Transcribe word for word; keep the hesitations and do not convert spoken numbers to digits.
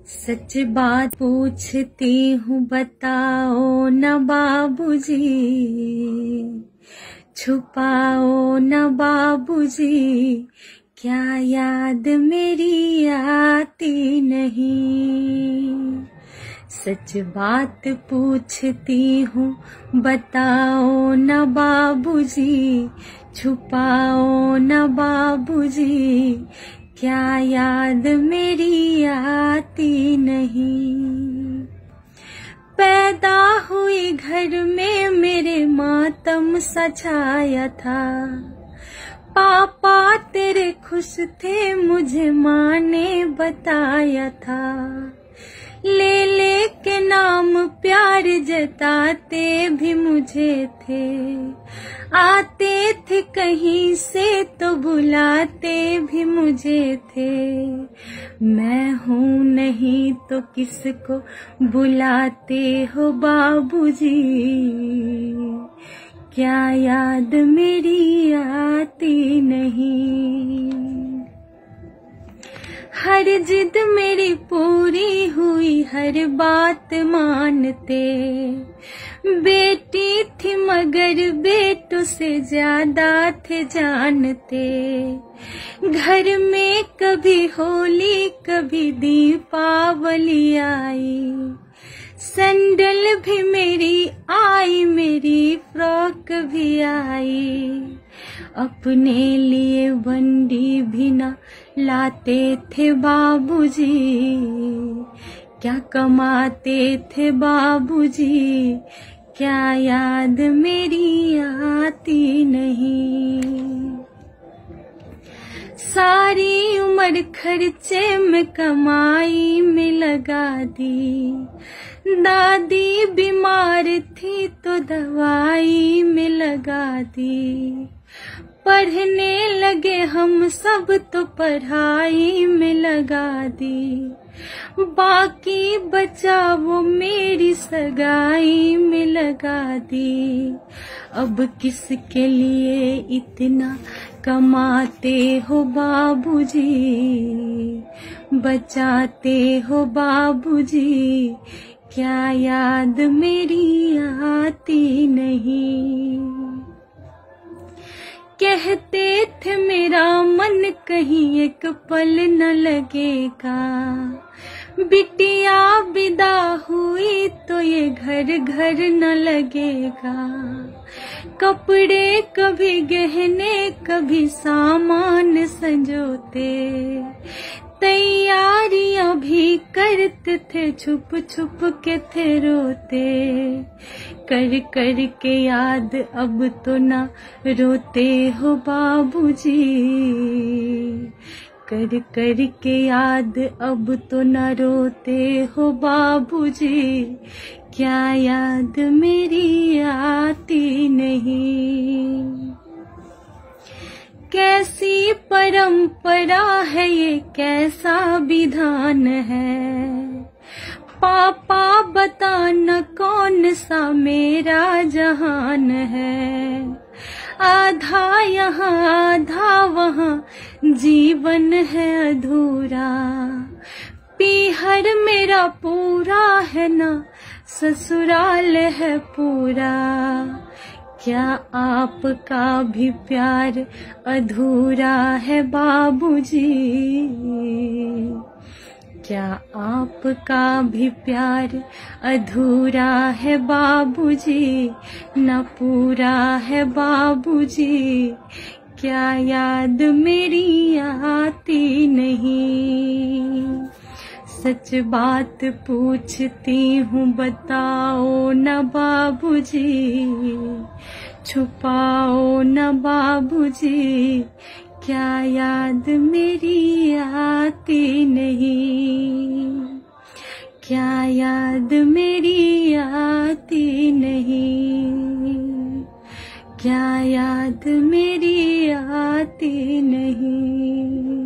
सच बात पूछती हूँ बताओ न बाबूजी, छुपाओ न बाबूजी, क्या याद मेरी आती नहीं। सच बात पूछती हूँ बताओ न बाबूजी, छुपाओ न बाबूजी, क्या याद मेरी आती नहीं। पैदा हुई घर में मेरे मातम सा छाया था, पापा तेरे खुश थे मुझे माँ ने बताया था। ले ले के नाम प्यार जताते भी मुझे थे, आते थे कहीं से तो बुलाते भी मुझे थे। मैं हूँ नहीं तो किसको बुलाते हो बाबूजी, क्या याद मेरी आती नहीं। हर जिद मेरी पूरी हुई हर बात मानते, बेटी थी मगर बेटों से ज्यादा थे जानते। घर में कभी होली कभी दीपावली आई, सैंडल भी मेरी आई मेरी फ्रॉक भी आई। अपने लिए बंडी भी ना लाते थे बाबूजी, क्या कमाते थे बाबूजी, क्या याद मेरी आती नहीं। सारी उम्र खर्चे में कमाई में लगा दी, दादी बीमार थी तो दवाई में लगा दी। पढ़ने लगे हम सब तो पढ़ाई में लगा दी, बाकी बचा वो मेरी सगाई में लगा दी। अब किसके लिए इतना कमाते हो बाबूजी, बचाते हो बाबूजी, क्या याद मेरी आती नहीं। कहते थे मेरा मन कहीं एक पल न लगेगा, बिटिया विदा हुई तो ये घर घर न लगेगा। कपड़े कभी गहने कभी सामान संजोते, तैयारियां भी करते थे छुप छुप के थे रोते। कर कर के याद अब तो ना रोते हो बाबूजी, कर कर के याद अब तो ना रोते हो बाबूजी, क्या याद मेरी आती नहीं। कैसी परंपरा है ये कैसा विधान है, पापा बताना कौन सा मेरा जहान है। आधा यहाँ आधा वहाँ जीवन है अधूरा, पीहर मेरा पूरा है ना ससुराल है पूरा। क्या आपका भी प्यार अधूरा है बाबूजी, क्या आपका भी प्यार अधूरा है बाबूजी, न पूरा है बाबूजी, क्या याद मेरी आती नहीं। सच बात पूछती हूँ बताओ न बाबूजी, छुपाओ न बाबूजी, क्या याद मेरी आती नहीं, क्या याद मेरी आती नहीं, क्या याद मेरी आती नहीं।